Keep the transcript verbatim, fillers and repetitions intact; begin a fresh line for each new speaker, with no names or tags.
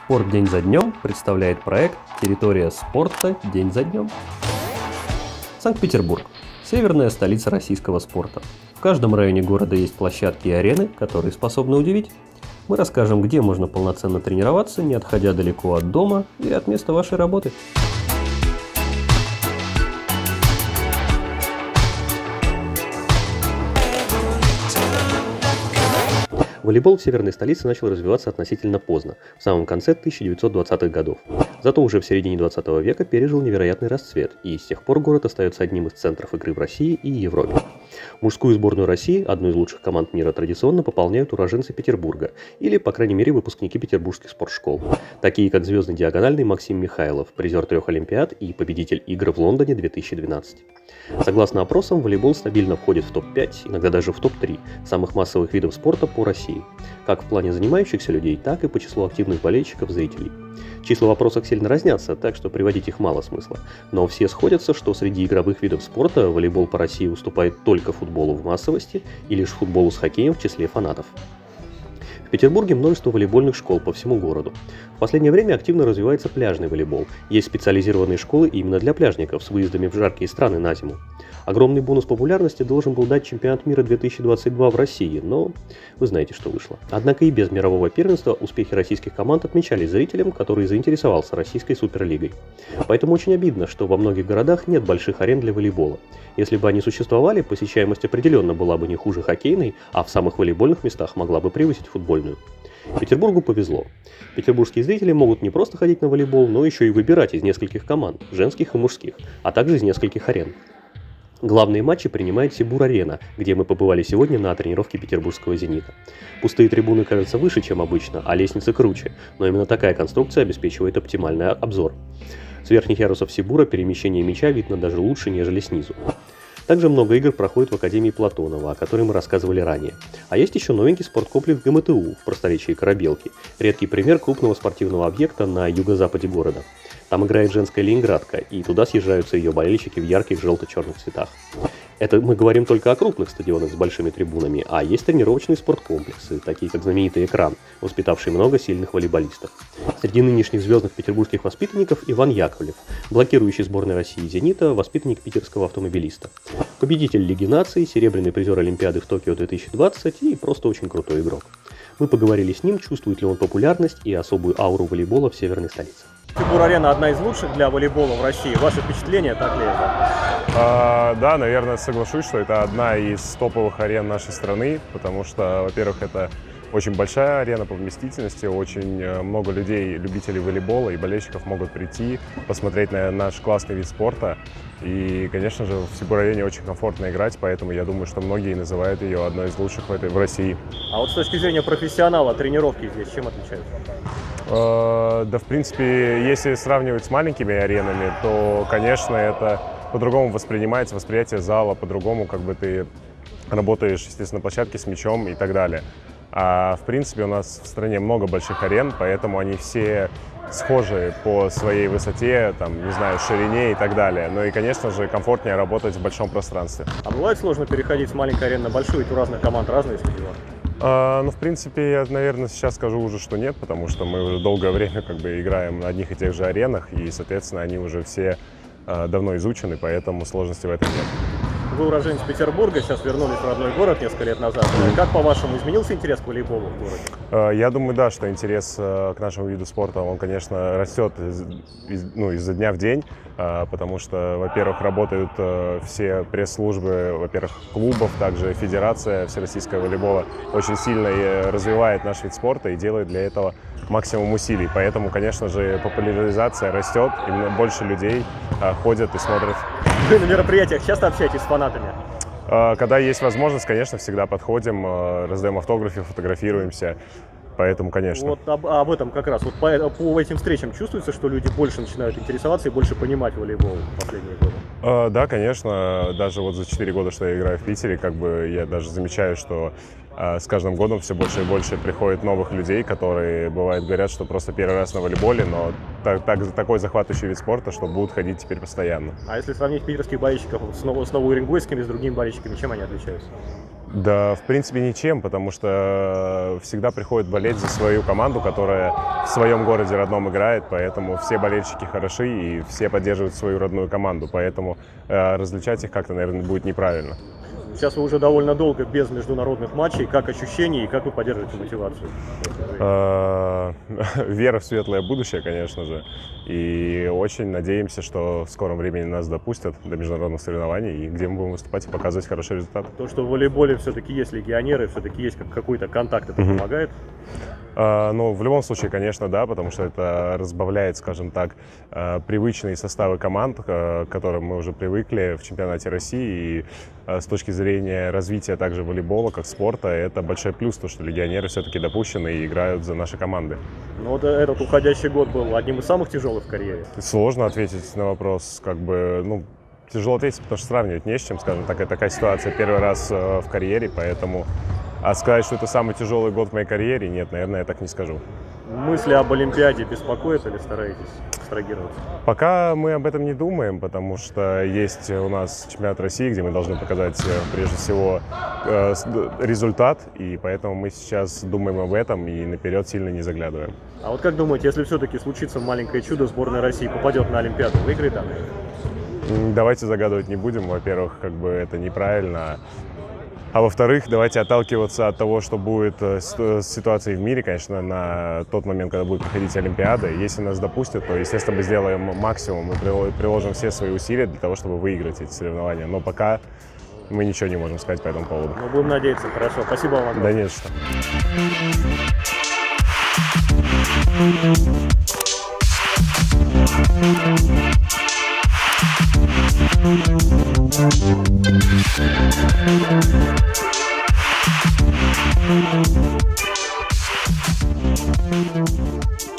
Спорт день за днем представляет проект «Территория спорта день за днем». Санкт-Петербург – северная столица российского спорта. В каждом районе города есть площадки и арены, которые способны удивить. Мы расскажем, где можно полноценно тренироваться, не отходя далеко от дома или от места вашей работы. Волейбол в северной столице начал развиваться относительно поздно, в самом конце тысяча девятьсот двадцатых годов. Зато уже в середине двадцатого века пережил невероятный расцвет, и с тех пор город остается одним из центров игры в России и Европе. Мужскую сборную России, одну из лучших команд мира, традиционно пополняют уроженцы Петербурга, или, по крайней мере, выпускники петербургских спортшкол, такие как звездный диагональный Максим Михайлов, призер трех Олимпиад и победитель игр в Лондоне две тысячи двенадцать. Согласно опросам, волейбол стабильно входит в топ пять, иногда даже в топ три самых массовых видов спорта по России, как в плане занимающихся людей, так и по числу активных болельщиков, зрителей. Числа в опросах сильно разнятся, так что приводить их мало смысла, но все сходятся, что среди игровых видов спорта волейбол по России уступает только футболу в массовости и лишь футболу с хоккеем в числе фанатов. В Петербурге множество волейбольных школ по всему городу. В последнее время активно развивается пляжный волейбол. Есть специализированные школы именно для пляжников с выездами в жаркие страны на зиму. Огромный бонус популярности должен был дать чемпионат мира две тысячи двадцать два в России, но вы знаете, что вышло. Однако и без мирового первенства успехи российских команд отмечались зрителям, который заинтересовался российской суперлигой. Поэтому очень обидно, что во многих городах нет больших арен для волейбола. Если бы они существовали, посещаемость определенно была бы не хуже хоккейной, а в самых волейбольных местах могла бы превысить футбольную. Петербургу повезло. Петербургские зрители могут не просто ходить на волейбол, но еще и выбирать из нескольких команд, женских и мужских, а также из нескольких арен. Главные матчи принимает Сибур-арена, где мы побывали сегодня на тренировке петербургского «Зенита». Пустые трибуны кажутся выше, чем обычно, а лестницы круче, но именно такая конструкция обеспечивает оптимальный обзор. С верхних ярусов Сибура перемещение мяча видно даже лучше, нежели снизу. Также много игр проходит в Академии Платонова, о которой мы рассказывали ранее. А есть еще новенький спорткомплекс ГМТУ в просторечии Корабелки, редкий пример крупного спортивного объекта на юго-западе города. Там играет женская Ленинградка, и туда съезжаются ее болельщики в ярких желто-черных цветах. Это мы говорим только о крупных стадионах с большими трибунами, а есть тренировочные спорткомплексы, такие как знаменитый «Экран», воспитавший много сильных волейболистов. Среди нынешних звездных петербургских воспитанников Иван Яковлев, блокирующий сборной России «Зенита», воспитанник питерского автомобилиста. Победитель Лиги наций, серебряный призер Олимпиады в Токио две тысячи двадцать и просто очень крутой игрок. Мы поговорили с ним, чувствует ли он популярность и особую ауру волейбола в северной столице.
Сибур-арена одна из лучших для волейбола в России. Ваши впечатления, так ли это?
А, да, наверное, соглашусь, что это одна из топовых арен нашей страны, потому что, во-первых, это очень большая арена по вместительности, очень много людей, любителей волейбола и болельщиков могут прийти, посмотреть на наш классный вид спорта. И, конечно же, в Сибур-арене очень комфортно играть, поэтому я думаю, что многие называют ее одной из лучших в, этой, в России.
А вот с точки зрения профессионала, тренировки здесь чем отличаются?
Э, да, в принципе, если сравнивать с маленькими аренами, то, конечно, это по-другому воспринимается, восприятие зала, по-другому, как бы ты работаешь, естественно, на площадке с мячом и так далее. А в принципе у нас в стране много больших арен, поэтому они все схожи по своей высоте, там, не знаю, ширине и так далее. Ну и, конечно же, комфортнее работать в большом пространстве.
А бывает сложно переходить с маленькой арены на большую, ведь у разных команд разные стадионы?
А, ну, в принципе, я, наверное, сейчас скажу уже, что нет, потому что мы уже долгое время как бы играем на одних и тех же аренах, и, соответственно, они уже все а, давно изучены, поэтому сложности в этом нет.
Вы уроженец Петербурга, сейчас вернулись в родной город несколько лет назад. Как, по-вашему, изменился интерес к волейболу в городе?
Я думаю, да, что интерес к нашему виду спорта, он, конечно, растет из, из, ну, изо дня в день, потому что, во-первых, работают все пресс-службы, во-первых, клубов, также Федерация Всероссийского волейбола очень сильно развивает наш вид спорта и делает для этого максимум усилий. Поэтому, конечно же, популяризация растет, именно больше людей ходят и смотрят.
Вы на мероприятиях часто общаетесь с фанатами?
Когда есть возможность, конечно, всегда подходим, раздаем автографы, фотографируемся, поэтому, конечно.
Вот об, об этом как раз. Вот по, по этим встречам чувствуется, что люди больше начинают интересоваться и больше понимать волейбол в последние годы?
Да, конечно. Даже вот за четыре года, что я играю в Питере, как бы я даже замечаю, что с каждым годом все больше и больше приходит новых людей, которые, бывает, говорят, что просто первый раз на волейболе, но так, так, такой захватывающий вид спорта, что будут ходить теперь постоянно.
А если сравнить питерских болельщиков с, с новоуренгойскими, с другими болельщиками, чем они отличаются?
Да, в принципе, ничем, потому что всегда приходят болеть за свою команду, которая в своем городе родном играет, поэтому все болельщики хороши и все поддерживают свою родную команду, поэтому э, различать их как-то, наверное, будет неправильно.
Сейчас вы уже довольно долго без международных матчей. Как ощущения и как вы поддерживаете мотивацию?
Вера в светлое будущее, конечно же. И очень надеемся, что в скором времени нас допустят до международных соревнований, и где мы будем выступать и показывать хороший результат.
То, что в волейболе все-таки есть легионеры, все-таки есть какой-то контакт, это
Мгм.
помогает?
А, Ну, в любом случае, конечно, да, потому что это разбавляет, скажем так, а, привычные составы команд, а, к которым мы уже привыкли в чемпионате России. И а, с точки зрения развития также волейбола, как спорта, это большой плюс, то, что легионеры все-таки допущены и играют за наши команды.
Ну вот этот уходящий год был одним из самых тяжелых в карьере.
Сложно ответить на вопрос, как бы, ну, тяжело ответить, потому что сравнивать не с чем, скажем так, это такая ситуация первый раз э, в карьере, поэтому, а сказать, что это самый тяжелый год в моей карьере, нет, наверное, я так не скажу.
Мысли об Олимпиаде беспокоят или стараетесь абстрагироваться?
Пока мы об этом не думаем, потому что есть у нас чемпионат России, где мы должны показать, э, прежде всего, э, с- д- результат, и поэтому мы сейчас думаем об этом и наперед сильно не заглядываем.
А вот как думаете, если все-таки случится маленькое чудо, сборная России попадет на Олимпиаду, выиграет она?
М, Давайте загадывать не будем, во-первых, как бы это неправильно. А во-вторых, давайте отталкиваться от того, что будет э, с э, с ситуацией в мире, конечно, на тот момент, когда будет проходить Олимпиада. Если нас допустят, то, естественно, мы сделаем максимум, мы прило- приложим все свои усилия для того, чтобы выиграть эти соревнования. Но пока мы ничего не можем сказать по этому поводу.
Ну, будем надеяться. Хорошо. Спасибо вам огромное.
Да нет, что.
Thank you.